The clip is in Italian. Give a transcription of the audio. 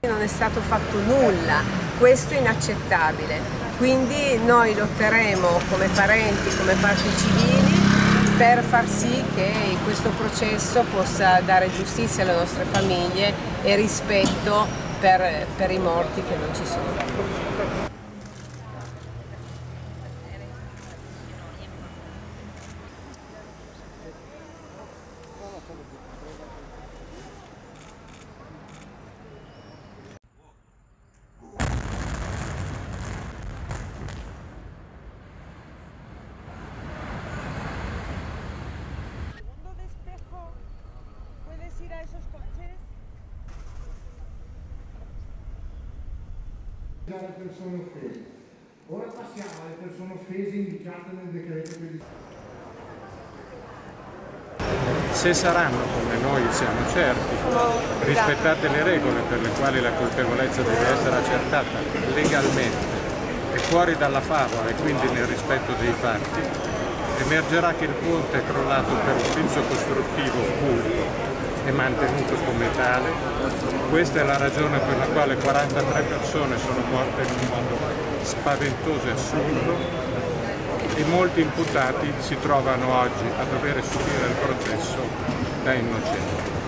Non è stato fatto nulla, questo è inaccettabile, quindi noi lotteremo come parenti, come parti civili per far sì che questo processo possa dare giustizia alle nostre famiglie e rispetto per i morti che non ci sono. ¿Puedes ir a esos coches? Le persone offese. Ora passiamo alle persone offese indicate nel decreto per il... Se saranno, come noi siamo certi, rispettate le regole per le quali la colpevolezza deve essere accertata legalmente e fuori dalla favola e quindi nel rispetto dei fatti, emergerà che il ponte è crollato per un pizzo costruttivo occulto e mantenuto come tale. Questa è la ragione per la quale 43 persone sono morte in un modo spaventoso e assurdo e molti imputati si trovano oggi a dover subire il processo da innocenti.